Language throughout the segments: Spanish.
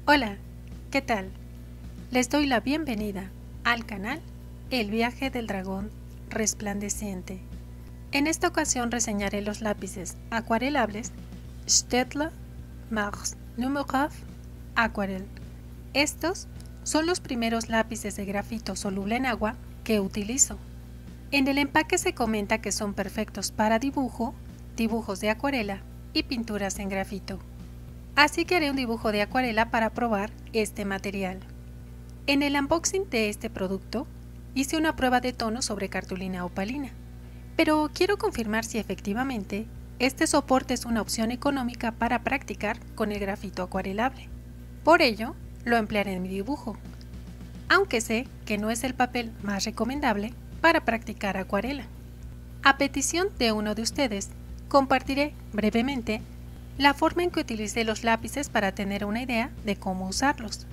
Hola, ¿qué tal? Les doy la bienvenida al canal El viaje del dragón resplandeciente. En esta ocasión reseñaré los lápices acuarelables Staedtler Mars Numerav Aquarel. Estos son los primeros lápices de grafito soluble en agua que utilizo. En el empaque se comenta que son perfectos para dibujos de acuarela y pinturas en grafito. Así que haré un dibujo de acuarela para probar este material. En el unboxing de este producto hice una prueba de tono sobre cartulina opalina, pero quiero confirmar si efectivamente este soporte es una opción económica para practicar con el grafito acuarelable. Por ello, lo emplearé en mi dibujo, aunque sé que no es el papel más recomendable para practicar acuarela. A petición de uno de ustedes, compartiré brevemente la forma en que utilicé los lápices para tener una idea de cómo usarlos.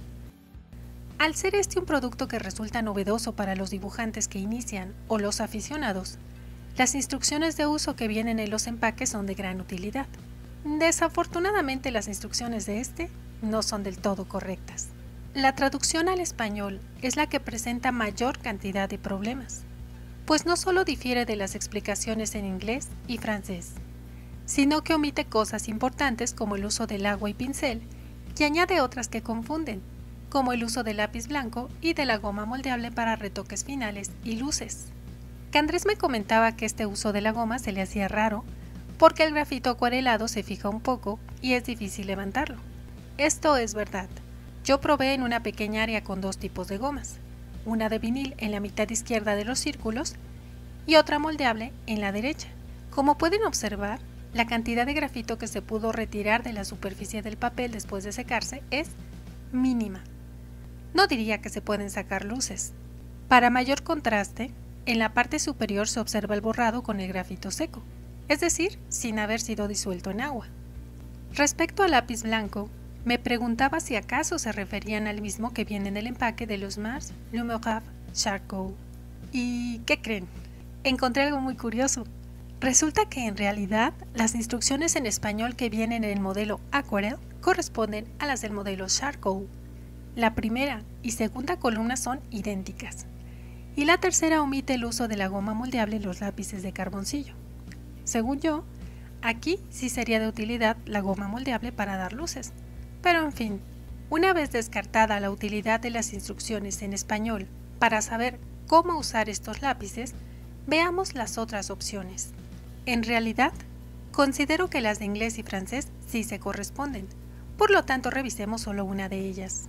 Al ser este un producto que resulta novedoso para los dibujantes que inician o los aficionados, las instrucciones de uso que vienen en los empaques son de gran utilidad. Desafortunadamente las instrucciones de este no son del todo correctas. La traducción al español es la que presenta mayor cantidad de problemas, pues no solo difiere de las explicaciones en inglés y francés, sino que omite cosas importantes como el uso del agua y pincel y añade otras que confunden, como el uso del lápiz blanco y de la goma moldeable para retoques finales y luces. Andrés me comentaba que este uso de la goma se le hacía raro porque el grafito acuarelado se fija un poco y es difícil levantarlo. Esto es verdad. Yo probé en una pequeña área con dos tipos de gomas, una de vinil en la mitad izquierda de los círculos y otra moldeable en la derecha. Como pueden observar, la cantidad de grafito que se pudo retirar de la superficie del papel después de secarse es mínima. No diría que se pueden sacar luces. Para mayor contraste, en la parte superior se observa el borrado con el grafito seco, es decir, sin haber sido disuelto en agua. Respecto al lápiz blanco, me preguntaba si acaso se referían al mismo que viene en el empaque de los Mars Numerav Charcoal. ¿Y qué creen? Encontré algo muy curioso. Resulta que en realidad las instrucciones en español que vienen en el modelo Aquarel corresponden a las del modelo Charcoal. La primera y segunda columna son idénticas, y la tercera omite el uso de la goma moldeable en los lápices de carboncillo. Según yo, aquí sí sería de utilidad la goma moldeable para dar luces, pero en fin, una vez descartada la utilidad de las instrucciones en español para saber cómo usar estos lápices, veamos las otras opciones. En realidad, considero que las de inglés y francés sí se corresponden, por lo tanto revisemos solo una de ellas.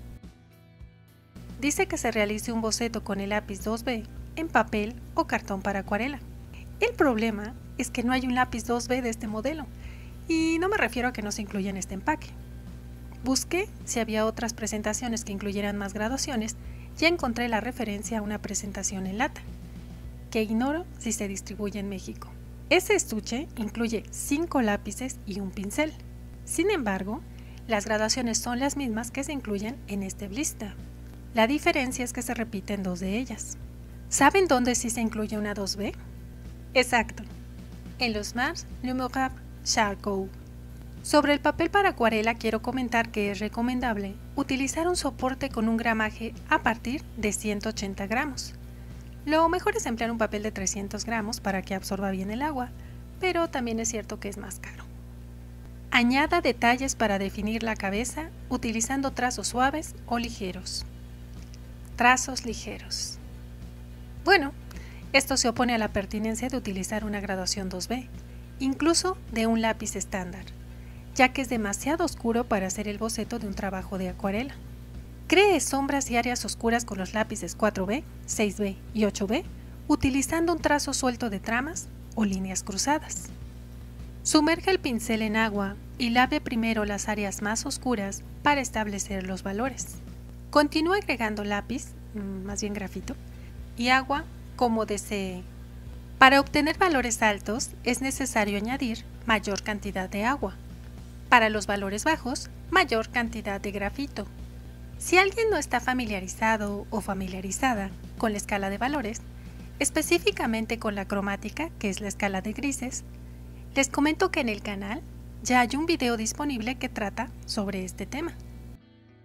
Dice que se realice un boceto con el lápiz 2B en papel o cartón para acuarela. El problema es que no hay un lápiz 2B de este modelo, y no me refiero a que no se incluya en este empaque. Busqué si había otras presentaciones que incluyeran más graduaciones y encontré la referencia a una presentación en lata, que ignoro si se distribuye en México. Ese estuche incluye 5 lápices y un pincel. Sin embargo, las graduaciones son las mismas que se incluyen en este blister. La diferencia es que se repiten 2 de ellas. ¿Saben dónde sí se incluye una 2B? Exacto, en los Mars Numerav Charcoal. Sobre el papel para acuarela quiero comentar que es recomendable utilizar un soporte con un gramaje a partir de 180 gramos. Lo mejor es emplear un papel de 300 gramos para que absorba bien el agua, pero también es cierto que es más caro. Añada detalles para definir la cabeza utilizando trazos suaves o ligeros. Trazos ligeros. Bueno, esto se opone a la pertinencia de utilizar una graduación 2B, incluso de un lápiz estándar, ya que es demasiado oscuro para hacer el boceto de un trabajo de acuarela. Cree sombras y áreas oscuras con los lápices 4B, 6B y 8B, utilizando un trazo suelto de tramas o líneas cruzadas. Sumerja el pincel en agua y lave primero las áreas más oscuras para establecer los valores. Continúa agregando lápiz, más bien grafito, y agua como desee. Para obtener valores altos es necesario añadir mayor cantidad de agua. Para los valores bajos, mayor cantidad de grafito. Si alguien no está familiarizado o familiarizada con la escala de valores, específicamente con la cromática, que es la escala de grises, les comento que en el canal ya hay un video disponible que trata sobre este tema.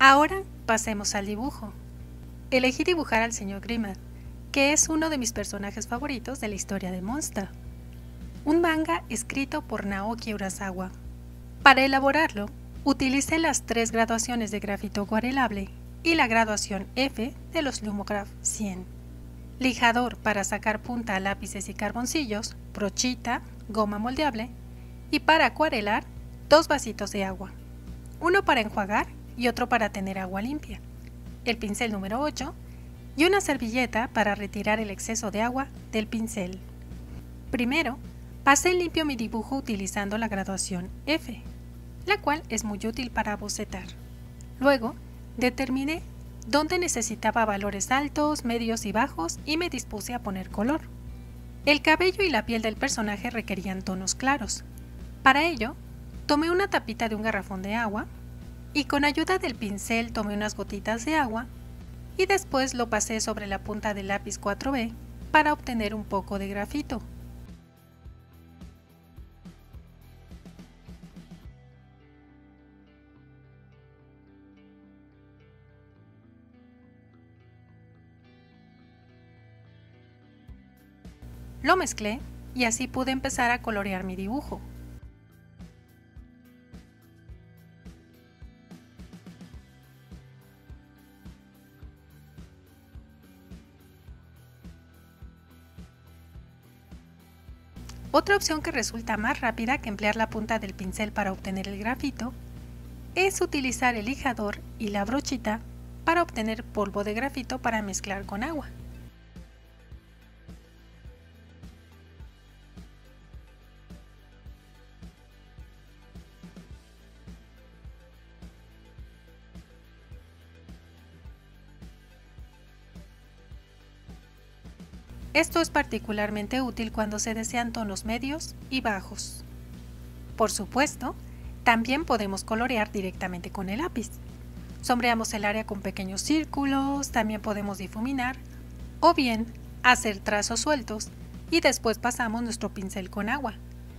Ahora pasemos al dibujo. Elegí dibujar al señor Grimard, que es uno de mis personajes favoritos de la historia de Monster, un manga escrito por Naoki Urasawa. Para elaborarlo, utilicé las 3 graduaciones de grafito acuarelable y la graduación F de los Lumograph 100. Lijador para sacar punta a lápices y carboncillos, brochita, goma moldeable y para acuarelar 2 vasitos de agua, uno para enjuagar y otro para tener agua limpia, el pincel número 8 y una servilleta para retirar el exceso de agua del pincel. Primero, pasé limpio mi dibujo utilizando la graduación F, la cual es muy útil para bocetar. Luego, determiné dónde necesitaba valores altos, medios y bajos y me dispuse a poner color. El cabello y la piel del personaje requerían tonos claros. Para ello, tomé una tapita de un garrafón de agua y con ayuda del pincel tomé unas gotitas de agua y después lo pasé sobre la punta del lápiz 4B para obtener un poco de grafito. Lo mezclé y así pude empezar a colorear mi dibujo. Otra opción que resulta más rápida que emplear la punta del pincel para obtener el grafito es utilizar el lijador y la brochita para obtener polvo de grafito para mezclar con agua. Esto es particularmente útil cuando se desean tonos medios y bajos. Por supuesto, también podemos colorear directamente con el lápiz. Sombreamos el área con pequeños círculos, también podemos difuminar o bien hacer trazos sueltos y después pasamos nuestro pincel con agua.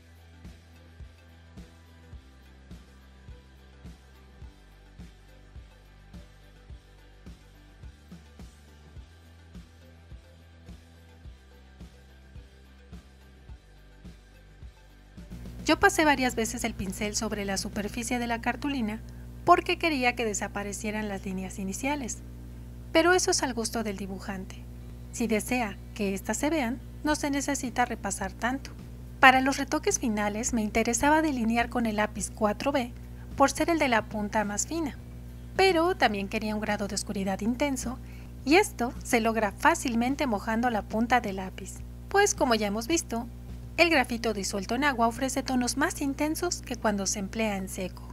Yo pasé varias veces el pincel sobre la superficie de la cartulina porque quería que desaparecieran las líneas iniciales, pero eso es al gusto del dibujante. Si desea que éstas se vean, no se necesita repasar tanto. Para los retoques finales me interesaba delinear con el lápiz 4B por ser el de la punta más fina, pero también quería un grado de oscuridad intenso y esto se logra fácilmente mojando la punta del lápiz, pues como ya hemos visto, el grafito disuelto en agua ofrece tonos más intensos que cuando se emplea en seco.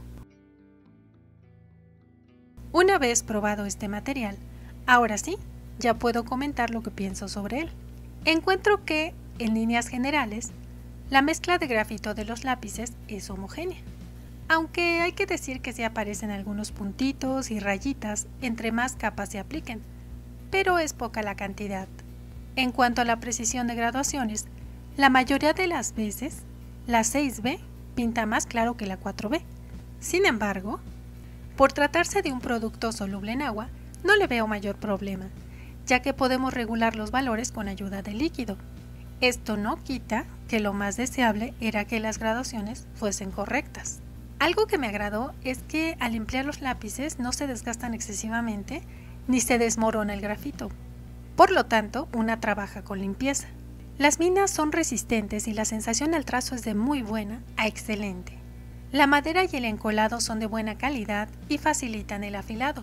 Una vez probado este material, ahora sí, ya puedo comentar lo que pienso sobre él. Encuentro que, en líneas generales, la mezcla de grafito de los lápices es homogénea, aunque hay que decir que sí aparecen algunos puntitos y rayitas entre más capas se apliquen, pero es poca la cantidad. En cuanto a la precisión de graduaciones, la mayoría de las veces, la 6B pinta más claro que la 4B. Sin embargo, por tratarse de un producto soluble en agua, no le veo mayor problema, ya que podemos regular los valores con ayuda del líquido. Esto no quita que lo más deseable era que las graduaciones fuesen correctas. Algo que me agradó es que al emplear los lápices no se desgastan excesivamente ni se desmorona el grafito. Por lo tanto, una trabaja con limpieza. Las minas son resistentes y la sensación al trazo es de muy buena a excelente. La madera y el encolado son de buena calidad y facilitan el afilado.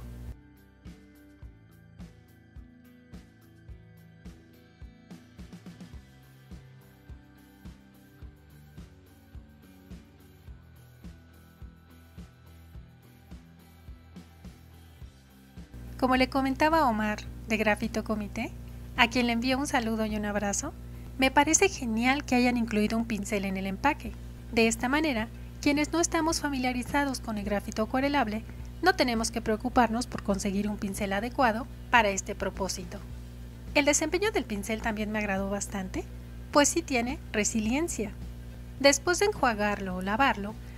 Como le comentaba a Omar de Grafito Comité, a quien le envío un saludo y un abrazo, me parece genial que hayan incluido un pincel en el empaque. De esta manera, quienes no estamos familiarizados con el grafito acuarelable, no tenemos que preocuparnos por conseguir un pincel adecuado para este propósito. El desempeño del pincel también me agradó bastante, pues sí tiene resiliencia. Después de enjuagarlo o lavarlo,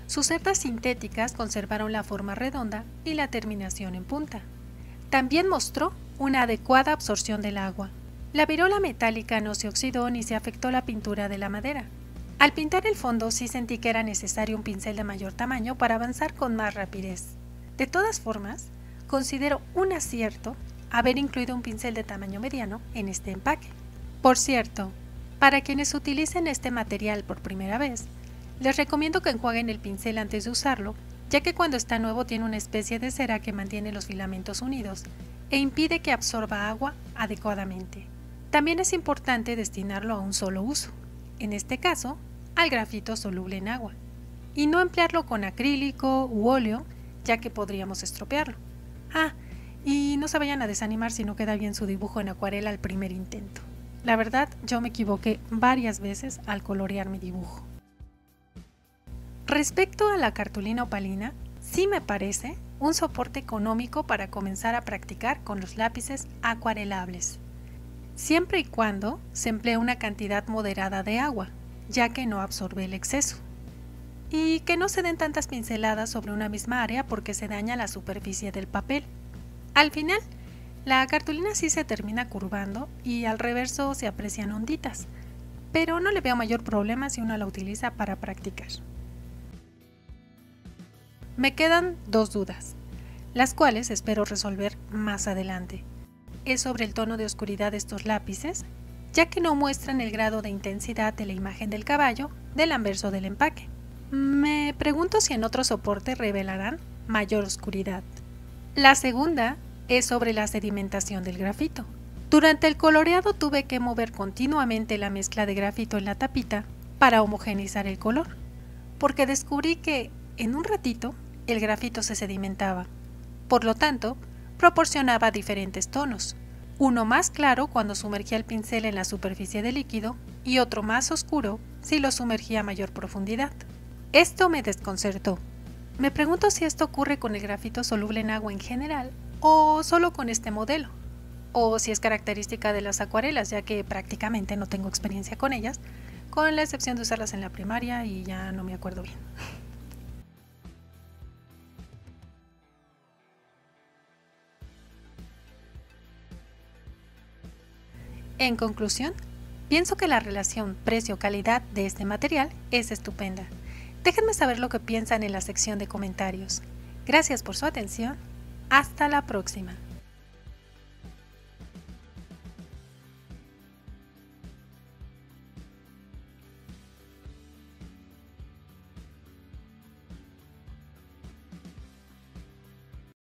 Sus cerdas sintéticas conservaron la forma redonda y la terminación en punta. También mostró una adecuada absorción del agua. La virola metálica no se oxidó ni se afectó la pintura de la madera. Al pintar el fondo sí sentí que era necesario un pincel de mayor tamaño para avanzar con más rapidez. De todas formas, considero un acierto haber incluido un pincel de tamaño mediano en este empaque. Por cierto, para quienes utilicen este material por primera vez, les recomiendo que enjuaguen el pincel antes de usarlo, ya que cuando está nuevo tiene una especie de cera que mantiene los filamentos unidos e impide que absorba agua adecuadamente. También es importante destinarlo a un solo uso, en este caso, al grafito soluble en agua, y no emplearlo con acrílico u óleo, ya que podríamos estropearlo. Y no se vayan a desanimar si no queda bien su dibujo en acuarela al primer intento. La verdad, yo me equivoqué varias veces al colorear mi dibujo. Respecto a la cartulina opalina, sí me parece un soporte económico para comenzar a practicar con los lápices acuarelables, siempre y cuando se emplee una cantidad moderada de agua, ya que no absorbe el exceso, y que no se den tantas pinceladas sobre una misma área porque se daña la superficie del papel. Al final, la cartulina sí se termina curvando y al reverso se aprecian onditas, pero no le veo mayor problema si uno la utiliza para practicar. Me quedan dos dudas, las cuales espero resolver más adelante. Es sobre el tono de oscuridad de estos lápices, ya que no muestran el grado de intensidad de la imagen del caballo del anverso del empaque. Me pregunto si en otro soporte revelarán mayor oscuridad. La segunda es sobre la sedimentación del grafito. Durante el coloreado tuve que mover continuamente la mezcla de grafito en la tapita para homogeneizar el color, porque descubrí que en un ratito el grafito se sedimentaba. Por lo tanto, proporcionaba diferentes tonos, uno más claro cuando sumergía el pincel en la superficie del líquido y otro más oscuro si lo sumergía a mayor profundidad. Esto me desconcertó. Me pregunto si esto ocurre con el grafito soluble en agua en general o solo con este modelo, o si es característica de las acuarelas, ya que prácticamente no tengo experiencia con ellas, con la excepción de usarlas en la primaria y ya no me acuerdo bien. En conclusión, pienso que la relación precio-calidad de este material es estupenda. Déjenme saber lo que piensan en la sección de comentarios. Gracias por su atención. Hasta la próxima.